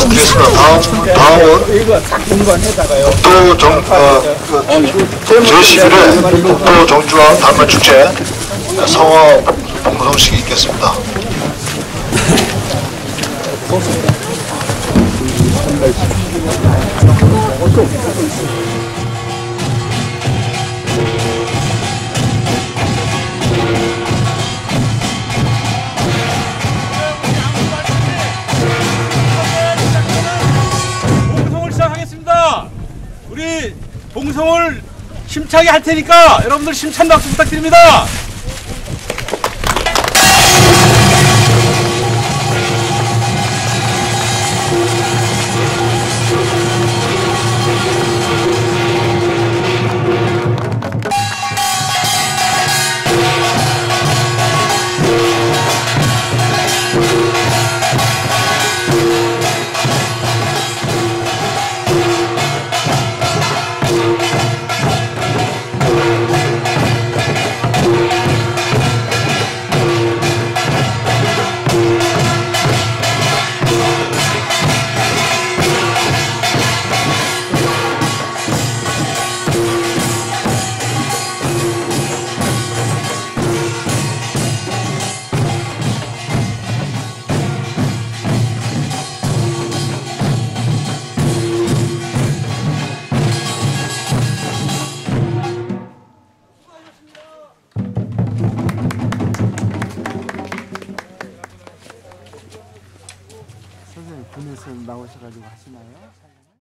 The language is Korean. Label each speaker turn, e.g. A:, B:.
A: 드리겠습니다. 다음은
B: 이거 딱 공부해다가요.
A: 제11회 독도 정주와 달맞축제 성화 봉송식이 있겠습니다.
C: 봉송을 시작하겠습니다. 우리 봉송을 힘차게 할 테니까 여러분들 힘찬 박수 부탁드립니다.